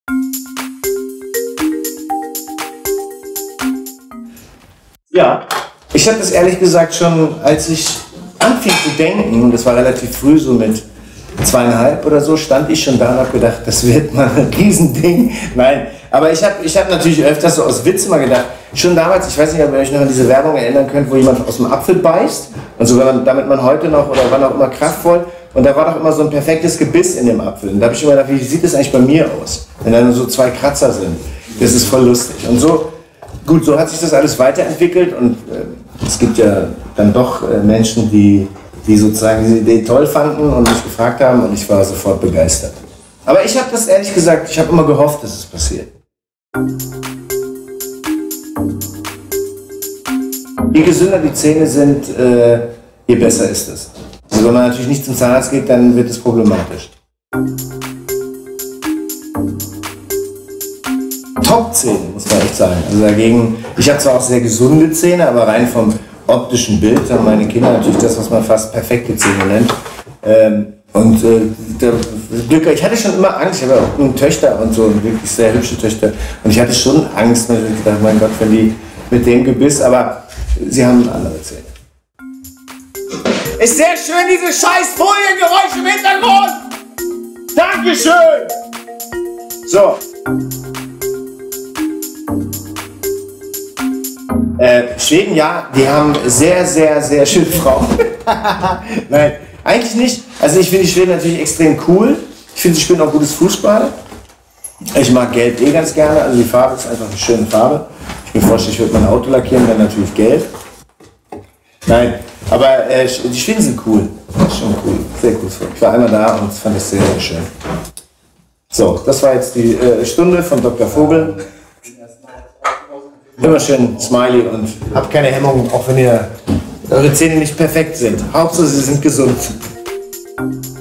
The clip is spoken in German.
Ja, ich habe das ehrlich gesagt schon, als ich anfing zu denken, und das war relativ früh, so mit 2,5 oder so, stand ich schon da und habe gedacht, das wird mal ein Riesending. Nein, aber ich hab natürlich öfters so aus Witz mal gedacht, schon damals, ich weiß nicht, ob ihr euch noch an diese Werbung erinnern könnt, wo jemand aus dem Apfel beißt, und so, damit man heute noch, oder wann auch immer kraftvoll, und da war doch immer so ein perfektes Gebiss in dem Apfel. Und da habe ich immer gedacht, wie sieht das eigentlich bei mir aus, wenn da nur so 2 Kratzer sind. Das ist voll lustig. Und so, gut, so hat sich das alles weiterentwickelt, und es gibt ja dann doch Menschen, die sozusagen diese Idee toll fanden und mich gefragt haben, und ich war sofort begeistert. Aber ich habe das ehrlich gesagt, ich habe immer gehofft, dass es passiert. Je gesünder die Zähne sind, je besser ist es. Also wenn man natürlich nicht zum Zahnarzt geht, dann wird es problematisch. Top-Zähne, muss man echt sagen. Also dagegen, ich habe zwar auch sehr gesunde Zähne, aber rein vom optischen Bild haben meine Kinder natürlich das, was man fast perfekte Zähne nennt. Ich hatte schon immer Angst, ich habe auch eine Töchter und so, wirklich sehr hübsche Töchter. Und ich hatte schon Angst, natürlich gedacht, mein Gott, wenn die mit dem Gebiss, aber sie haben andere Zähne. Ist sehr schön, diese scheiß Foliengeräusche im Hintergrund! Dankeschön! So. Schweden, ja, die haben sehr, sehr, sehr schöne Frauen. Nein, eigentlich nicht. Also ich finde die Schweden natürlich extrem cool. Ich finde, sie spielen auch gutes Fußball. Ich mag Gelb eh ganz gerne, also die Farbe ist einfach eine schöne Farbe. Ich mir vorstelle, ich würde mein Auto lackieren, dann natürlich gelb. Nein, aber die Schweden sind cool. Das ist schon cool, sehr cool. Ich war einmal da und fand das sehr, sehr schön. So, das war jetzt die Stunde von Dr. Vogel. Immer schön Smiley und habt keine Hemmungen, auch wenn eure Zähne nicht perfekt sind. Hauptsache sie sind gesund.